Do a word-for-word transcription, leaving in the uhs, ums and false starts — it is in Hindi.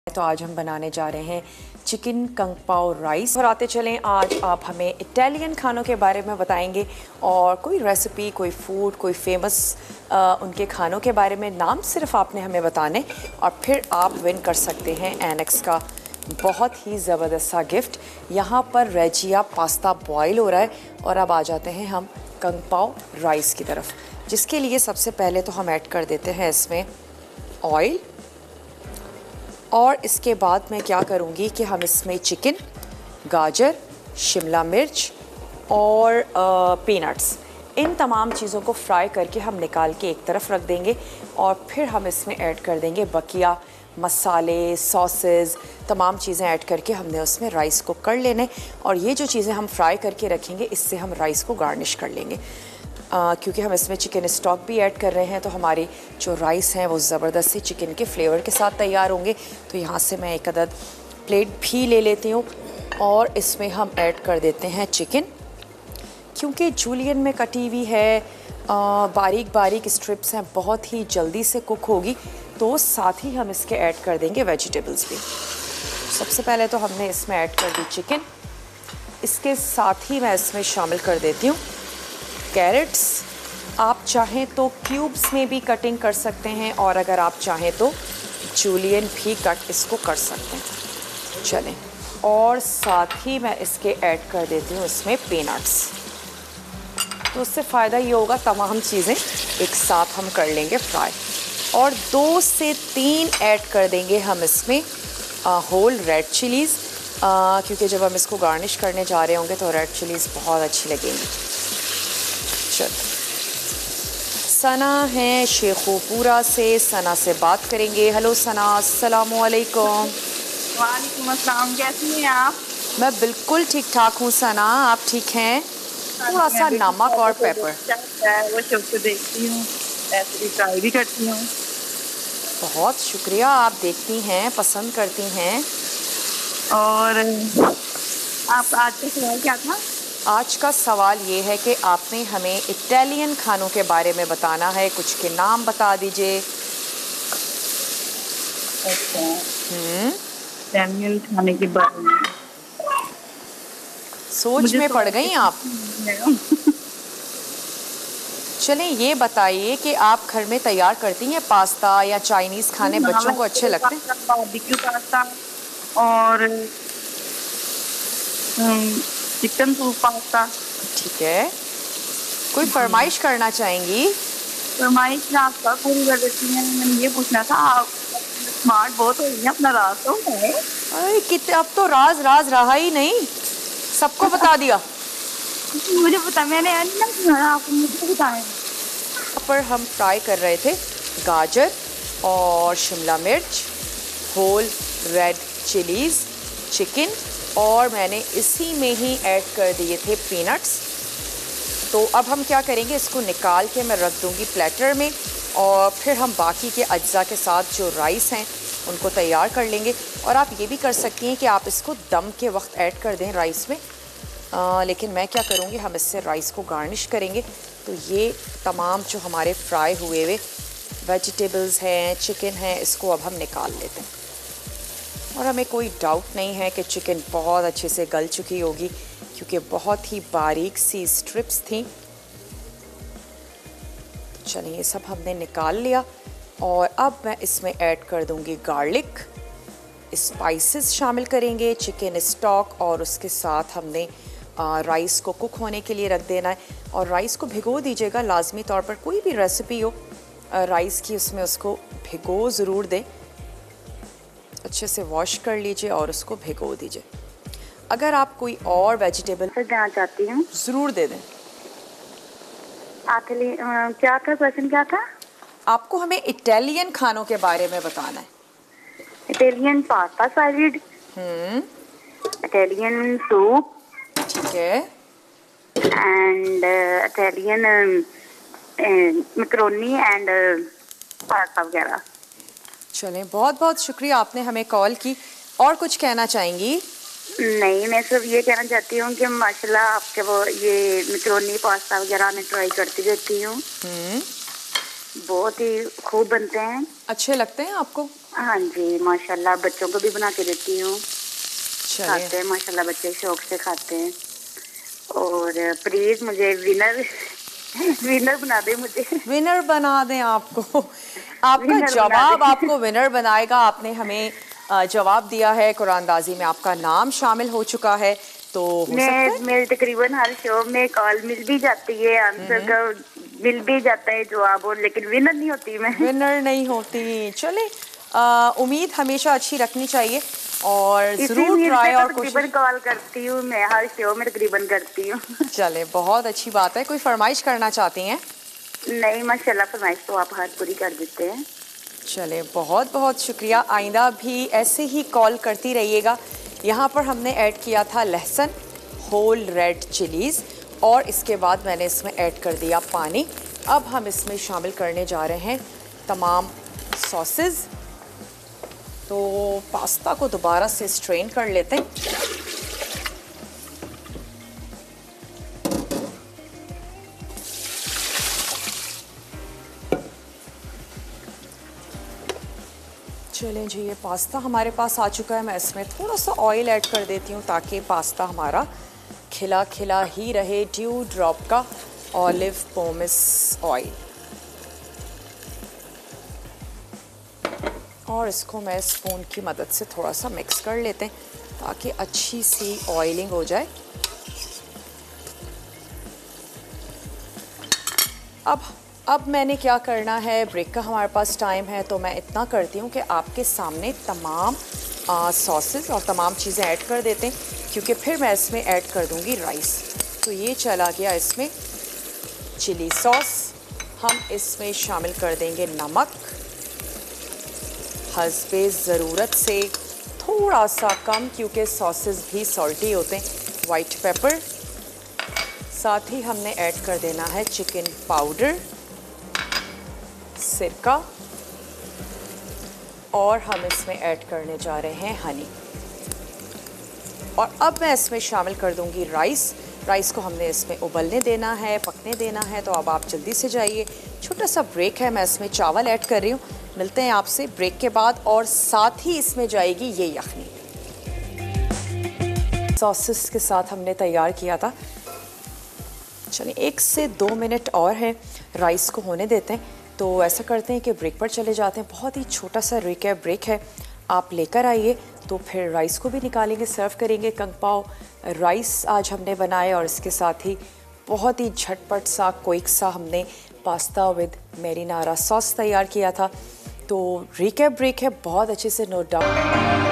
तो आज हम बनाने जा रहे हैं चिकन कंग पाओ राइस। और आते चलें, आज आप हमें इटालियन खानों के बारे में बताएंगे और कोई रेसिपी, कोई फूड, कोई फेमस उनके खानों के बारे में नाम सिर्फ आपने हमें बताने और फिर आप विन कर सकते हैं एनेक्स का बहुत ही ज़बरदस्त सा गिफ्ट। यहाँ पर रेजिया पास्ता बॉयल हो रहा है और अब आ जाते हैं हम कंग पाओ राइस की तरफ, जिसके लिए सबसे पहले तो हम ऐड कर देते हैं इसमें ऑयल। और इसके बाद मैं क्या करूँगी कि हम इसमें चिकन, गाजर, शिमला मिर्च और पीनट्स, इन तमाम चीज़ों को फ्राई करके हम निकाल के एक तरफ रख देंगे और फिर हम इसमें ऐड कर देंगे बकिया मसाले, सॉसेस, तमाम चीज़ें ऐड करके हमने उसमें राइस को कर लेने। और ये जो चीज़ें हम फ्राई करके रखेंगे, इससे हम राइस को गार्निश कर लेंगे। Uh, क्योंकि हम इसमें चिकन स्टॉक भी ऐड कर रहे हैं तो हमारी जो राइस हैं वो ज़बरदस्त सी चिकन के फ्लेवर के साथ तैयार होंगे। तो यहाँ से मैं एक अदद प्लेट भी ले लेती हूँ और इसमें हम ऐड कर देते हैं चिकन। क्योंकि जूलियन में कटी हुई है, आ, बारीक बारीक स्ट्रिप्स हैं, बहुत ही जल्दी से कुक होगी, तो साथ ही हम इसके ऐड कर देंगे वेजिटेबल्स भी। सबसे पहले तो हमने इसमें ऐड कर दी चिकन, इसके साथ ही मैं इसमें शामिल कर देती हूँ कैरेट्स। आप चाहें तो क्यूब्स में भी कटिंग कर सकते हैं और अगर आप चाहें तो जूलियन भी कट इसको कर सकते हैं। चलें, और साथ ही मैं इसके ऐड कर देती हूँ इसमें पीनट्स। तो उससे फ़ायदा ये होगा, तमाम चीज़ें एक साथ हम कर लेंगे फ्राई। और दो से तीन ऐड कर देंगे हम इसमें होल रेड चिलीज़, क्योंकि जब हम इसको गार्निश करने जा रहे होंगे तो रेड चिलीज़ बहुत अच्छी लगेंगी। सना है शेखोपुरा से, सना से बात करेंगे। हेलो सना, अस्सलाम वालेकुम। वालेकुम अस्सलाम, कैसी हैं आप? मैं बिल्कुल ठीक ठाक हूँ सना, आप ठीक हैं? थोड़ा सा नमक और पेपर। वो शो को देखती हूँ, ऐसे भी ट्राई भी करती हूँ। बहुत शुक्रिया, आप देखती हैं, पसंद करती हैं। और आप आज का सवाल क्या था? आज का सवाल ये है कि आपने हमें इटालियन खानों के बारे में बताना है, कुछ के नाम बता दीजिए। अच्छा, हम्म इटालियन खाने के बारे में सोच में पड़ गई आप। चलें, ये बताइए कि आप घर में तैयार करती हैं पास्ता या चाइनीज़ खाने? बच्चों को अच्छे लगते हैं? बारबेक्यू पास्ता और चिकन सूप पास्ता। ठीक है, कोई फरमाइश करना चाहेंगी? फरमाइश आप कब पूरी कर देती हैं? मैंने ये पूछना था, आप स्मार्ट बहुत हो रही हैं, अपना राज तो है। अरे कितने, अब तो राज राज रहा ही नहीं, सबको बता दिया। मुझे पता, मैंने आपको मुझे बताया। पर हम फ्राई कर रहे थे गाजर और शिमला मिर्च, होल रेड चिलीज़, चिकन, और मैंने इसी में ही ऐड कर दिए थे पीनट्स। तो अब हम क्या करेंगे, इसको निकाल के मैं रख दूंगी प्लेटर में और फिर हम बाकी के अज्जा के साथ जो राइस हैं उनको तैयार कर लेंगे। और आप ये भी कर सकती हैं कि आप इसको दम के वक्त ऐड कर दें राइस में, आ, लेकिन मैं क्या करूँगी, हम इससे राइस को गार्निश करेंगे। तो ये तमाम जो हमारे फ्राई हुए हुए वेजिटेबल्स हैं, चिकन है, इसको अब हम निकाल लेते हैं। और हमें कोई डाउट नहीं है कि चिकन बहुत अच्छे से गल चुकी होगी, क्योंकि बहुत ही बारीक सी स्ट्रिप्स थी। तो चलिए, ये सब हमने निकाल लिया और अब मैं इसमें ऐड कर दूंगी गार्लिक, स्पाइसेस शामिल करेंगे, चिकन स्टॉक, और उसके साथ हमने आ, राइस को कुक होने के लिए रख देना है। और राइस को भिगो दीजिएगा लाजमी तौर पर, कोई भी रेसिपी हो आ, राइस की, उसमें उसको भिगो ज़रूर दें। अच्छे से वॉश कर लीजिए और उसको भिगो दीजिए। अगर आप कोई और वेजिटेबल देना चाहती हूँ ज़रूर दे दें। आपके लिए क्या था क्वेश्चन, क्या था? आपको हमें इटालियन खानों के बारे में बताना है। Italian pasta salad, hmm Italian soup, ठीक है, and Italian macaroni and pasta वगैरह। चलें, बहुत बहुत शुक्रिया, आपने हमें कॉल की। और कुछ कहना चाहेंगी? नहीं, मैं सिर्फ ये कहना चाहती हूँ कि माशाल्लाह आपके वो ये मैकरोनी पास्ता वगैरह मैं ट्राई करती रहती हूँ, बहुत ही खूब बनते हैं। अच्छे लगते हैं आपको? हाँ जी, माशाल्लाह बच्चों को भी बना के देती हूँ, चलिए खाते हैं माशाल्लाह, बच्चे शौक से खाते हैं। और प्लीज मुझे विनर विनर बना दे मुझे। विनर बना दें आपको। आपका विनर बना जवाब दे। आपको विनर बनाएगा। आपने हमें अ, जवाब दिया है, कुरानदाजी में आपका नाम शामिल हो चुका है, तो हो सकता मैं है मेरे तकरीबन हर शो में कॉल मिल भी जाती है, आंसर का मिल भी जाता है जवाब, और लेकिन विनर नहीं होती मैं। विनर नहीं होती। चले, अ, उम्मीद हमेशा अच्छी रखनी चाहिए और इसी ज़रूर उम्मीद पे ट्राई तो और तकरीबन कोशिश। कॉल करती हूँ मैं, हर शो में तकरीबन करती हूँ। चले, बहुत अच्छी बात है। कोई फरमाइश करना चाहती हैं? नहीं माशाल्लाह, फरमाइश तो आप हर पूरी कर देते हैं। चले, बहुत बहुत शुक्रिया। आइंदा भी ऐसे ही कॉल करती रहिएगा। यहाँ पर हमने ऐड किया था लहसुन, होल रेड चिलीज़, और इसके बाद मैंने इसमें ऐड कर दिया पानी। अब हम इसमें शामिल करने जा रहे हैं तमाम सॉसेस। तो पास्ता को दोबारा से स्ट्रेन कर लेते हैं। चलें जी, ये पास्ता हमारे पास आ चुका है। मैं इसमें थोड़ा सा ऑयल ऐड कर देती हूँ ताकि पास्ता हमारा खिला खिला ही रहे। ड्यू ड्रॉप का ऑलिव पोमेस ऑयल, और इसको मैं स्पून की मदद से थोड़ा सा मिक्स कर लेते हैं ताकि अच्छी सी ऑयलिंग हो जाए। अब अब मैंने क्या करना है, ब्रेक का हमारे पास टाइम है, तो मैं इतना करती हूँ कि आपके सामने तमाम सॉसेस और तमाम चीज़ें ऐड कर देते हैं, क्योंकि फिर मैं इसमें ऐड कर दूँगी राइस। तो ये चला गया इसमें चिली सॉस। हम इसमें शामिल कर देंगे नमक, हस्बे ज़रूरत से थोड़ा सा कम, क्योंकि सॉसेस भी सॉल्टी होते हैं। वाइट पेपर, साथ ही हमने ऐड कर देना है चिकन पाउडर, सिरका, और हम इसमें ऐड करने जा रहे हैं हनी। और अब मैं इसमें शामिल कर दूंगी राइस। राइस को हमने इसमें उबलने देना है, पकने देना है। तो अब आप जल्दी से जाइए, छोटा सा ब्रेक है, मैं इसमें चावल ऐड कर रही हूँ। मिलते हैं आपसे ब्रेक के बाद, और साथ ही इसमें जाएगी ये यखनी। सॉसेस के साथ हमने तैयार किया था। चलिए, एक से दो मिनट और हैं, राइस को होने देते हैं। तो ऐसा करते हैं कि ब्रेक पर चले जाते हैं। बहुत ही छोटा सा रिकैप ब्रेक है, आप लेकर आइए, तो फिर राइस को भी निकालेंगे, सर्व करेंगे। कंग पाओ राइस आज हमने बनाए, और इसके साथ ही बहुत ही झटपट सा क्विक सा हमने पास्ता विद मैरिनारा सॉस तैयार किया था। तो रिकैप ब्रेक है, बहुत अच्छे से नोट डाउन।